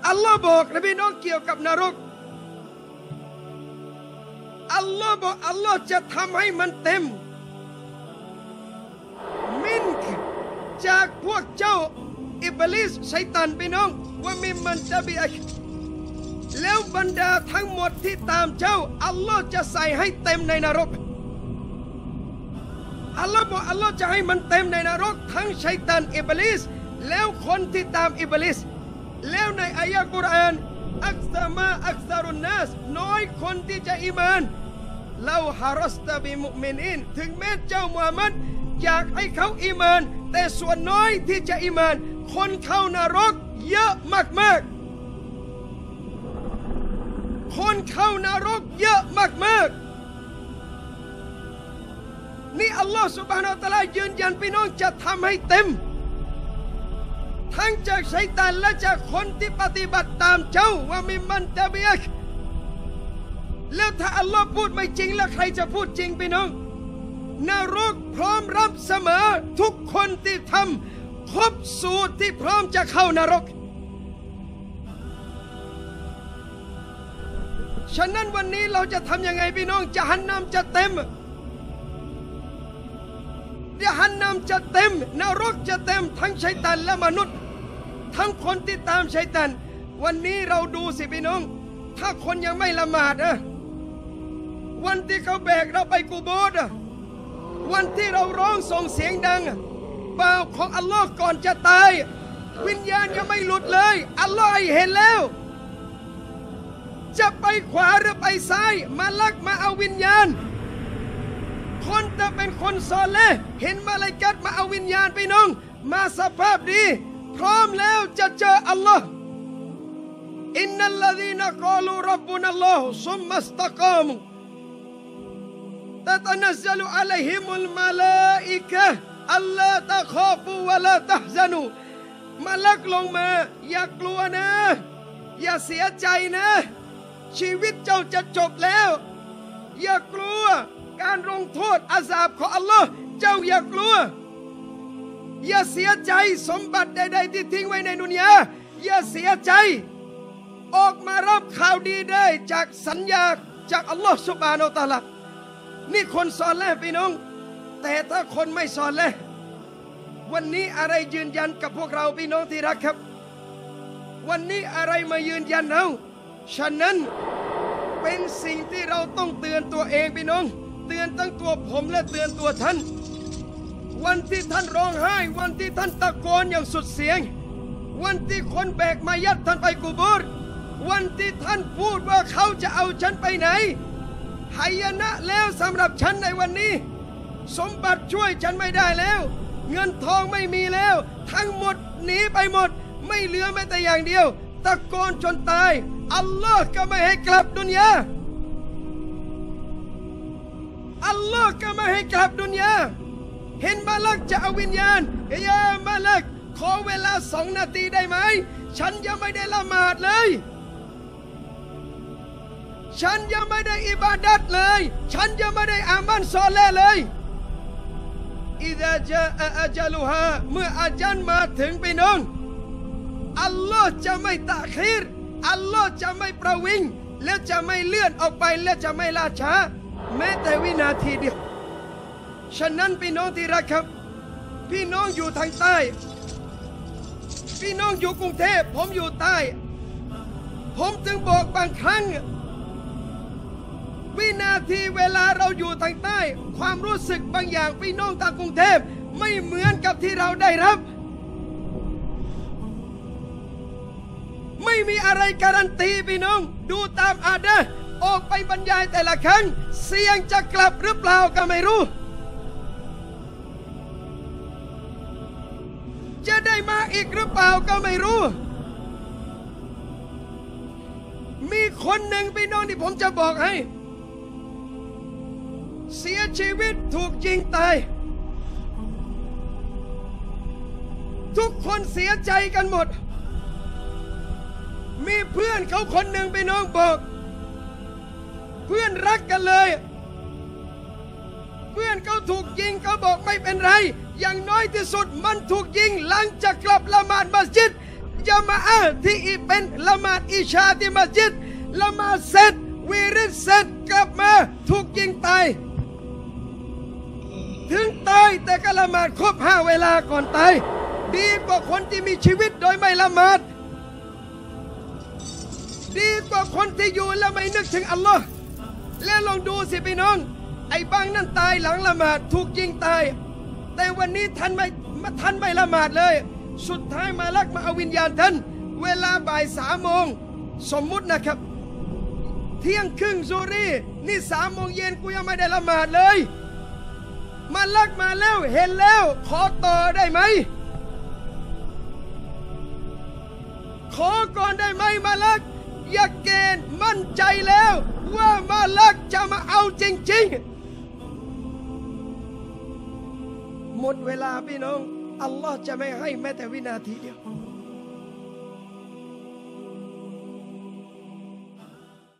อัลลอฮ์บอกนะพี่น้องเกี่ยวกับนรกอัลลอฮ์บอกอัลลอฮ์จะทำให้มันเต็มมินจากพวกเจ้าอิบลิสชัยฏอนพี่น้องว่ามิมันตะบิอะแล้วบรรดาทั้งหมดที่ตามเจ้าอัลลอฮ์จะใส่ให้เต็มในนรกอัลลอฮ์บอกอัลลอฮ์จะให้มันเต็มในนรกทั้งชัยฏอนอิบลิสแล้วคนที่ตามอิบลิสแล้วในอายะห์กุรอานอักษมาอักษรุนนัสน้อยคนที่จะอีมานลาฮารัสตะบิมุมินีนถึงแม้เจ้ามุฮัมมัดอยากให้เขาอีมานแต่ส่วนน้อยที่จะอีมานคนเข้านรกเยอะมากๆคนเข้านรกเยอะมากๆนี่อัลลอฮฺซุบฮานะฮูวะตะอาลายืนยันพี่น้องจะทำให้เต็มทั้งจากชัยฏอนและจากคนที่ปฏิบัติตามเจ้าว่ามิมันตะบิอะห์แล้วถ้าอัลลอฮ์พูดไม่จริงแล้วใครจะพูดจริงพี่น้องนรกพร้อมรับเสมอทุกคนที่ทำครบสูตรที่พร้อมจะเข้านรกฉะนั้นวันนี้เราจะทำยังไงพี่น้องจะหันนำจะเต็มจะหันนำจะเต็มนรกจะเต็มทั้งชัยฏอนและมนุษย์ทั้งคนที่ตามชัยฏอนวันนี้เราดูสิพี่น้องถ้าคนยังไม่ละหมาดวันที่เขาแบกเราไปกูโบสวันที่เราร้องส่งเสียงดังบ่าวของอัลลอฮ์ก่อนจะตายวิญญาณยังไม่หลุดเลยอัลลอฮ์เห็นแล้วจะไปขวาหรือไปซ้ายมาลักมาเอาวิญญาณคนจะเป็นคนซอเลห์เห็นมาลาอิกะฮ์มาเอาวิญญาณไปน้องมาสภาพดีพร้อมแล้วจะเจออัลลอฮ์อินนัลลซีนะกาลูร็อบบุนัลลอฮุซุมมัสตะกามูตะตะนัซซะลุอะลัยฮิมุลมะลาอิกะฮ์อัลลาตะคอฟูวะลาตะฮซะนูมาลักลงมาอย่ากลัวนะอย่าเสียใจนะชีวิตเจ้าจะจบแล้วอย่ากลัวการลงโทษอาซาบของอัลลอฮ์เจ้าอย่ากลัวอย่าเสียใจสมบัติใดๆที่ทิ้งไว้ในดุนยาอย่าเสียใจออกมารับข่าวดีได้จากสัญญาจากอัลลอฮ์ซุบฮานะฮูวะตะอาลานี่คนซอเลห์พี่น้องแต่ถ้าคนไม่ซอเลห์วันนี้อะไรยืนยันกับพวกเราพี่น้องที่รักครับวันนี้อะไรมายืนยันเราฉะนั้นเป็นสิ่งที่เราต้องเตือนตัวเองพี่น้องเตือนทั้งตัวผมและเตือนตัวท่านวันที่ท่านร้องไห้วันที่ท่านตะโกนอย่างสุดเสียงวันที่คนแบกมายัดท่านไปกุโบร์วันที่ท่านพูดว่าเขาจะเอาฉันไปไหนหายนะแล้วสำหรับฉันในวันนี้สมบัติช่วยฉันไม่ได้แล้วเงินทองไม่มีแล้วทั้งหมดหนีไปหมดไม่เหลือแม้แต่อย่างเดียวตะโกนจนตายอัลลอฮ์ก็ไม่ให้กลับดุนยาอัลลอฮ์ก็ไม่ให้กลับดุนยาเห็นมาลักจะเอาวิญญาณยามาลักขอเวลา2 นาทีได้ไหมฉันยังไม่ได้ละหมาดเลยฉันยังไม่ได้อิบาดัตเลยฉันยังไม่ได้อามันซอเลห์เลยอิซาจาอะจัลุฮาเมื่ออาจารย์มาถึงพี่น้องอัลลอฮ์จะไม่ตะคีรอัลลอฮ์จะไม่ประวิงและจะไม่เลื่อนออกไปและจะไม่ล่าช้าแม้แต่วินาทีเดียวฉะนั้นพี่น้องที่รักครับพี่น้องอยู่ทางใต้พี่น้องอยู่กรุงเทพผมอยู่ใต้ผมจึงบอกบางครั้งวินาทีเวลาเราอยู่ทางใต้ความรู้สึกบางอย่างพี่น้องทางกรุงเทพไม่เหมือนกับที่เราได้รับไม่มีอะไรการันตีพี่น้องดูตามอาดะห์ออกไปบรรยายแต่ละครั้งเสี่ยงจะกลับหรือเปล่าก็ไม่รู้จะได้มาอีกหรือเปล่าก็ไม่รู้มีคนหนึ่งพี่น้องที่ผมจะบอกให้เสียชีวิตถูกยิงตายทุกคนเสียใจกันหมดมีเพื่อนเขาคนหนึ่งพี่น้องบอกเพื่อนรักกันเลยเพื่อนเขาถูกยิงเขาบอกไม่เป็นไรอย่างน้อยที่สุดมันถูกยิงหลังจากกลับละหมาดมัสยิดจะมาที่เป็นละหมาดอิชาที่มัสยิดละหมาดเสร็จวิริดเสร็จกลับมาถูกยิงตายถึงตายแต่ก็ละหมาดครบ5 เวลาก่อนตายดีกว่าคนที่มีชีวิตโดยไม่ละหมาดดีกว่าคนที่อยู่แล้วไม่นึกถึงอัลลอฮ์แล้วลองดูสิพี่น้องไอ้บางนั่นตายหลังละหมาดถูกยิงตายแต่วันนี้ท่านไม่ละหมาดเลยสุดท้ายมาลักมาเอาวิญญาณท่านเวลาบ่าย3 โมงสมมุตินะครับเที่ยงครึ่งซูรีนี่3 โมงเย็นกูยังไม่ได้ละหมาดเลยมาลักมาแล้วเห็นแล้วขอต่อได้ไหมขอก่อนได้ไหมมาลักอย่าเกณฑ์มั่นใจแล้วว่ามาลักจะมาเอาจริงๆหมดเวลาพี่น้องอัลลอฮ์จะไม่ให้แม้แต่วินาทีเดียว